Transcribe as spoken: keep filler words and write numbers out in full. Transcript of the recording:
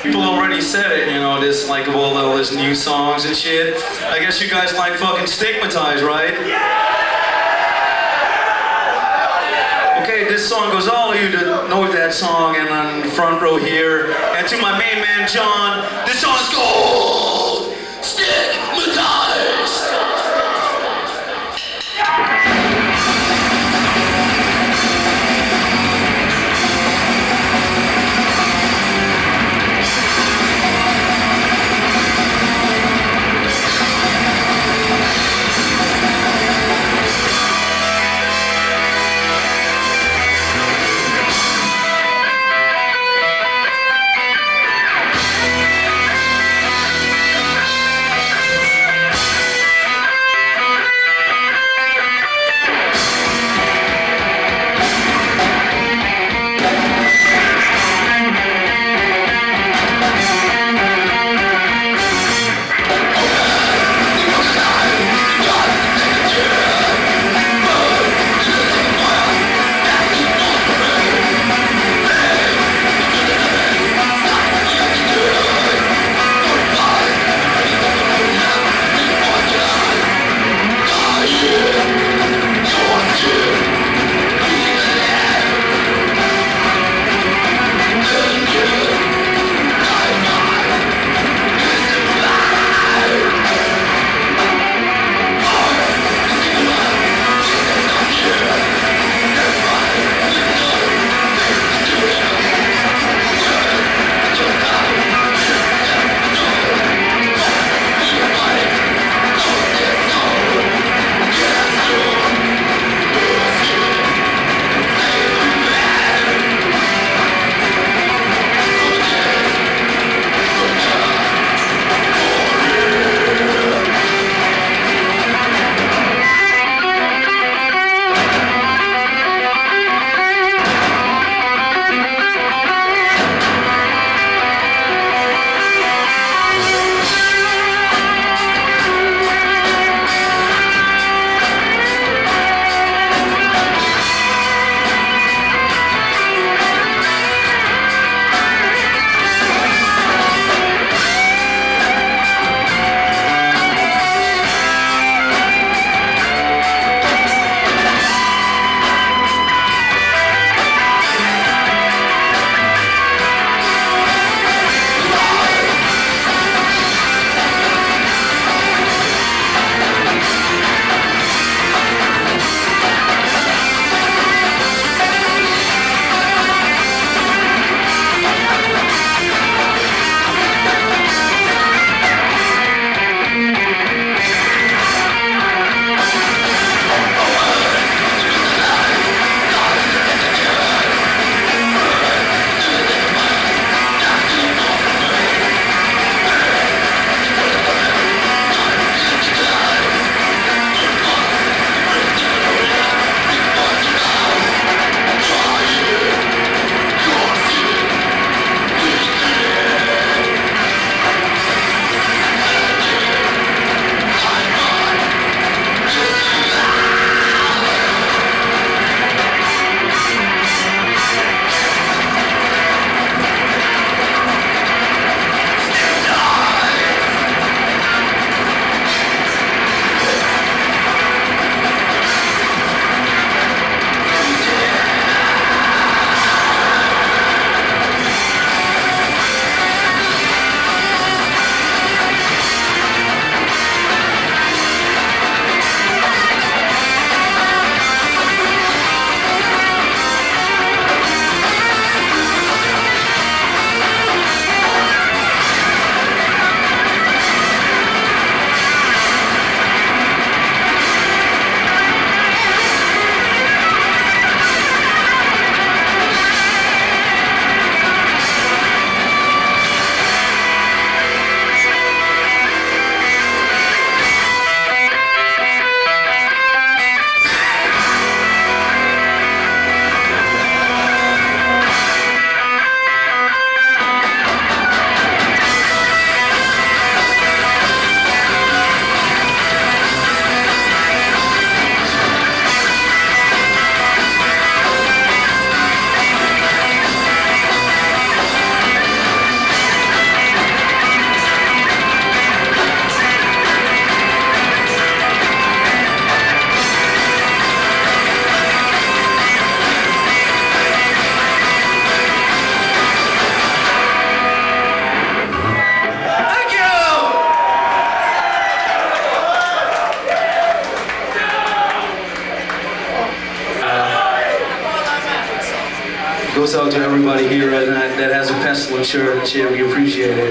People already said it, you know, this like all, all this new songs and shit. I guess you guys like fucking Stigmatized, right? Okay, this song goes all of you that know that song and on the front row here. And to my main man John, this song's called Stigmatized. goes out to everybody here that, that has a pestilence shirt and shit. We appreciate it.